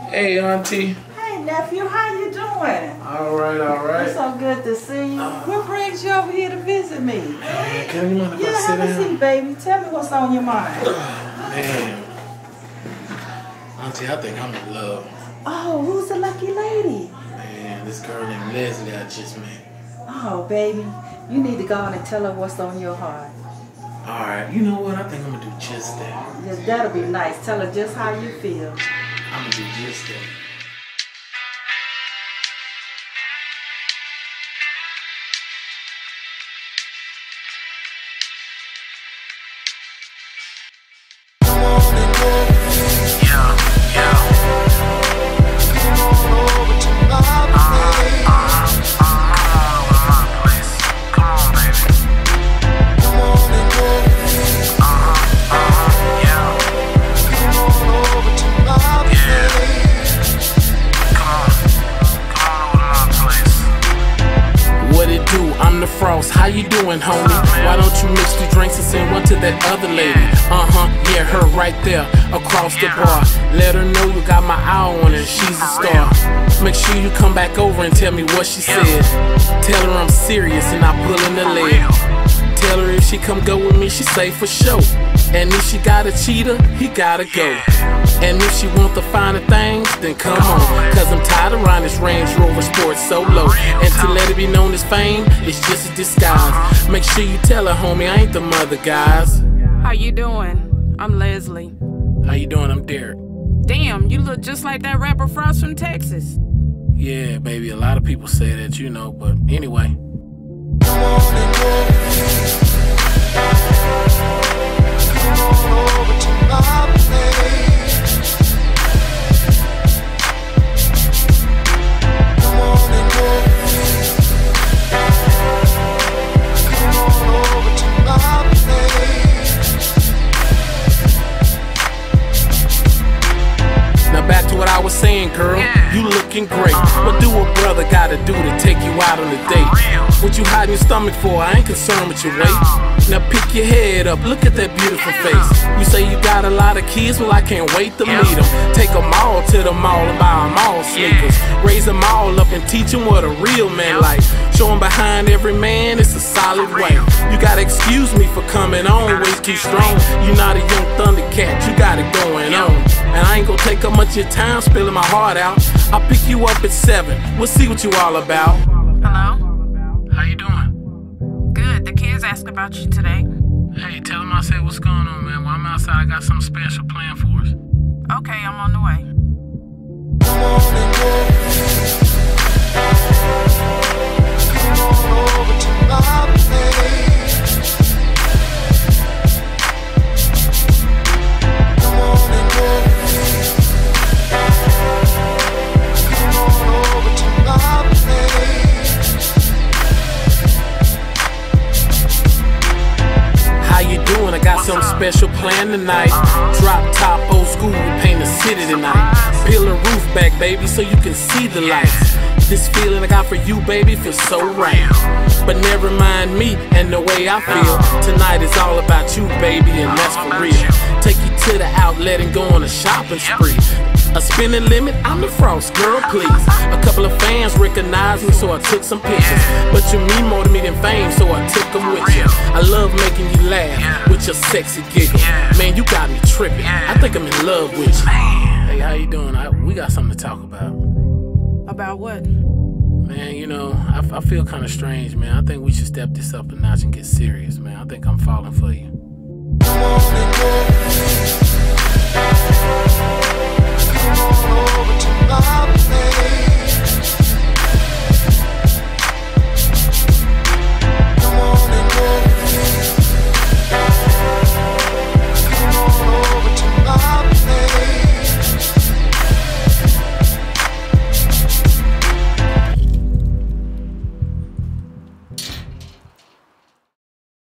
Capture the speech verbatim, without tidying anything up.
Hey, Auntie. Hey, nephew, how you doing? All right, all right. It's so good to see you. Uh, what brings you over here to visit me? Man, can you mind if yeah, I sit have down? a seat, baby. Tell me what's on your mind. Man. Auntie, I think I'm in love. Oh, who's the lucky lady? Man, this girl named Leslie I just met. Oh, baby, you need to go on and tell her what's on your heart. All right, you know what? I think I'm going to do just that. Yes, that'll be nice. Tell her just how you feel. I'm going to do just that. Frost, how you doing, homie? Why don't you mix two drinks and send one to that other lady? Uh-huh, yeah, her right there, across the bar. Let her know you got my eye on her, she's a star. Make sure you come back over and tell me what she said. Tell her I'm serious and I pull in the leg. Tell her if she come go with me, she say for sure. And if she got a cheater, he gotta go. And if she want the finer things, then come on. Cause I'm tired of riding this Range Rover Sport Solo. And to let it be known as fame, it's just a disguise. Make sure you tell her, homie, I ain't the mother, guys. How you doing? I'm Leslie. How you doing? I'm Derek. Damn, you look just like that rapper Frost from Texas. Yeah, baby, a lot of people say that, you know, but anyway. What I was saying, girl, you looking great. What do a brother gotta do to take you out on a date? What you hiding your stomach for? I ain't concerned with your weight. Now pick your head up, look at that beautiful face. You say you got a lot of kids, well I can't wait to meet them. Take them all to the mall and buy them all sneakers. Raise them all up and teach them what a real man like. Show them behind every man, it's a solid way. You gotta excuse me for coming on way too strong. You not a young Thundercat, you got it going on. And I ain't gonna take up much of your time spilling my heart out. I'll pick you up at seven. We'll see what you all about. Hello? How you doing? Good. The kids asked about you today. Hey, tell them I said what's going on, man. While I'm outside, I got something special planned for us. Okay, I'm on the way. Something special planned tonight. Drop top, old school, we paint the city tonight. Peel the roof back, baby, so you can see the lights. This feeling I got for you, baby, feels so right. But never mind me and the way I feel. Tonight is all about you, baby, and that's for real. Take you to the outlet and go on a shopping spree. A spending limit, I'm the Frost, girl, please. A couple of fans recognize me, so I took some pictures. But you mean more to me than fame, so I took them with you. I love making you laugh with your sexy giggle. Man, you got me tripping. I think I'm in love with you. Hey, how you doing? I, we got something to talk about. About what? Man, you know, I, I feel kind of strange, man. I think we should step this up a notch and get serious, man. I think I'm falling for you.